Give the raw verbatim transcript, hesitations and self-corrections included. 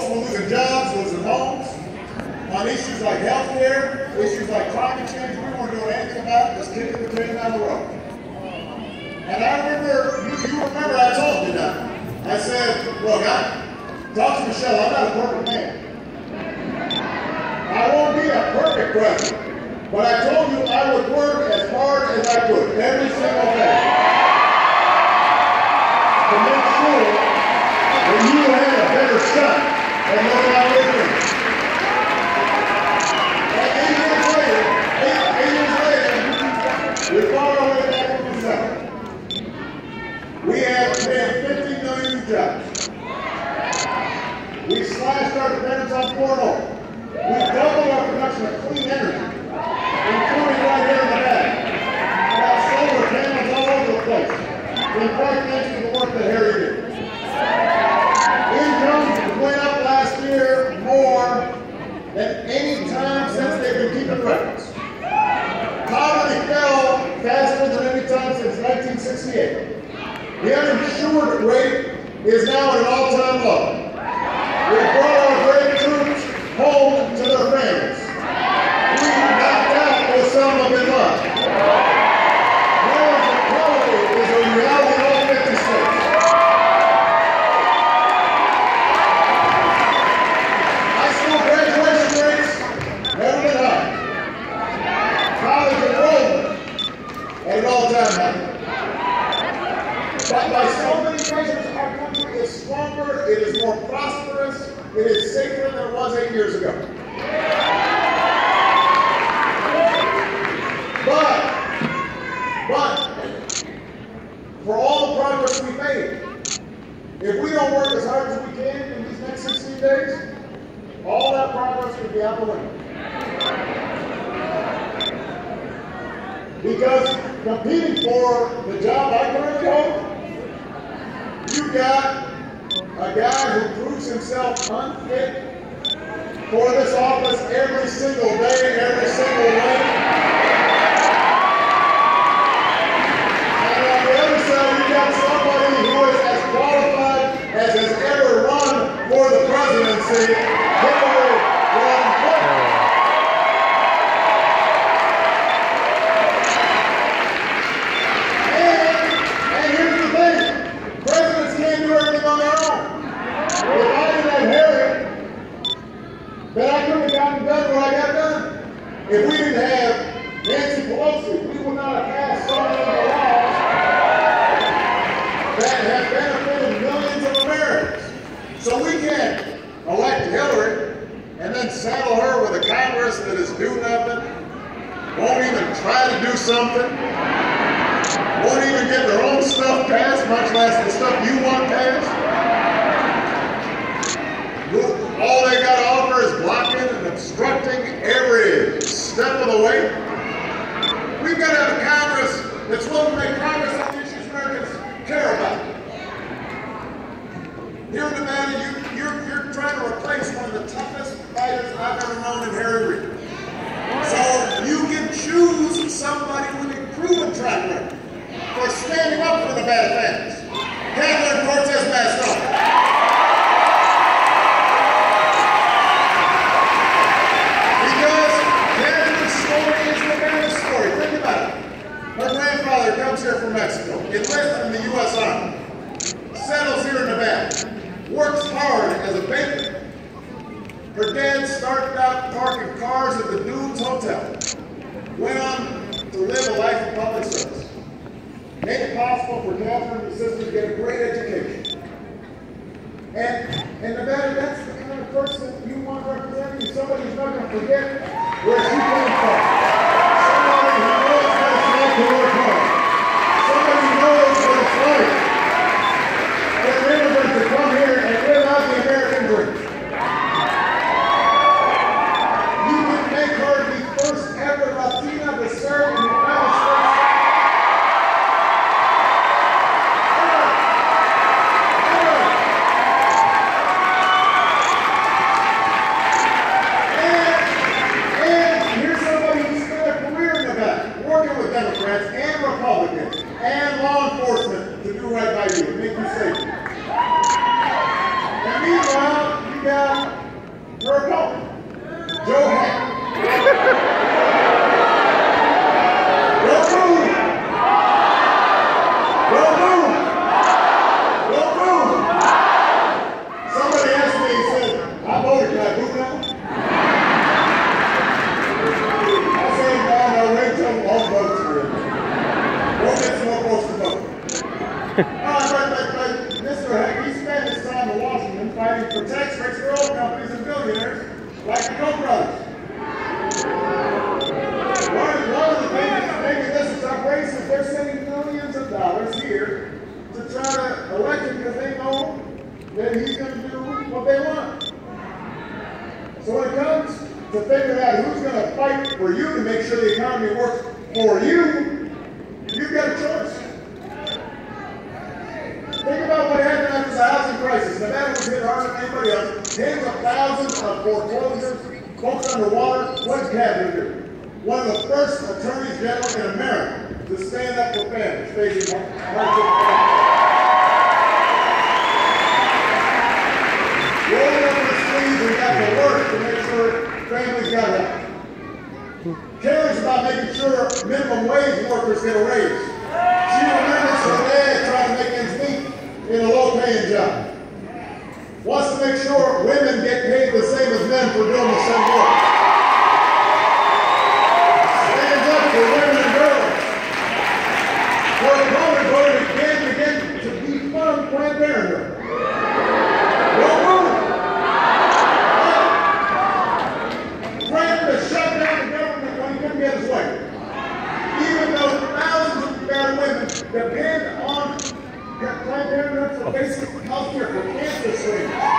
Folks were losing jobs, losing homes. On issues like health care, issues like climate change, we weren't doing anything about it, just kicking the can down the road. And I remember, you, you remember I told you that. I said, look, I talked to Michelle, I'm not a perfect man. I won't be a perfect president, but I told you I would work as hard as I could every single day to make sure that you had a better shot at what I was doing. And eight years later, eight, eight years later, we fought our way back from the South. We have today fifty million new jobs. We slashed our dependence on foreign oil. We doubled our production of clean energy, including right here in the back. Got solar panels all over the place. In fact, thanks to the work that Harry did. Incomes went up last year more than any time since they've been keeping records. Poverty fell faster than any time since nineteen sixty-eight. The uninsured rate is now at an all-time low. We brought our brave troops home to their families. We knocked out Osama bin Laden. Marriage equality is a reality in all fifty states. High school graduation rates never been high. College enrollment at an all-time high. But by so many measures, our country is stronger, it is more prosperous, it is safer than it was eight years ago. But, but, for all the progress we made, if we don't work as hard as we can in these next sixteen days, all that progress could be out the window. Because competing for the job I currently hold, you got a guy who proves himself unfit for this office every single day, every single week. And on the other side, you got somebody who is as qualified as has ever run for the presidency, Hillary Clinton. But I couldn't have gotten done what I got done. If we didn't have Nancy Pelosi, we would not have passed so many laws that have benefited millions of Americans. So we can't elect Hillary and then saddle her with a Congress that is do nothing, won't even try to do something, won't even get their own stuff passed, much less the stuff you want passed. All they got to offer is blocking and obstructing every step of the way. We've got to have a Congress that's willing to make progress on the issues Americans care about. Here in Nevada, you, you're, you're trying to replace one of the toughest fighters I've ever known in Harry Reid. So you can choose somebody with a proven track record for standing up for the Nevada families. Catherine Cortez Masto. Comes here from Mexico, enlists in the U S Army, settles here in Nevada, works hard as a baker. Her dad started out parking cars at the Dunes Hotel, went on to live a life of public service, made it possible for Catherine and her sister to get a great education. And in Nevada, that's the kind of person you want representing you, somebody who's not going to forget where she came from, somebody who knows what it's like to work hard. Somebody knows what it's like for an immigrant to come here and live out the American dream. You can make her the first ever Latina to serve in the United States. And, and here's somebody who's got a career in Nevada, working with Democrats and Republicans and law enforcement to do right by you and make you safe. And meanwhile, you got but, but, but Mister Heck, he spent his time in Washington fighting for tax breaks for oil companies and billionaires like the Koch brothers. One, one of the things, maybe this is outrageous, they're sending millions of dollars here to try to elect him because they know that he's going to do what they want. So when it comes to figuring out who's going to fight for you to make sure the economy works for you, you've got a choice. Think about what happened after the housing crisis. Nevada was hit harder than anybody else. Tens of thousands of foreclosures, folks underwater. What did Cabinet do? One of the first attorneys general in America to stand up for families facing hardship. Rolled up their sleeves and got to work to make sure families got help. Cares about making sure minimum wage workers get a raise. She remembers her dad trying to make ends meet in a low-paying job. Wants to make sure women get paid the same as men for doing the same work. Stands up for women and girls. Her opponent voted again and again to defund Planned Parenthood. Well, move. Threatened to shut down the government when he couldn't get his way. Even though thousands of Nevada women depend on Planned Parenthood for basic health care for cancer screening.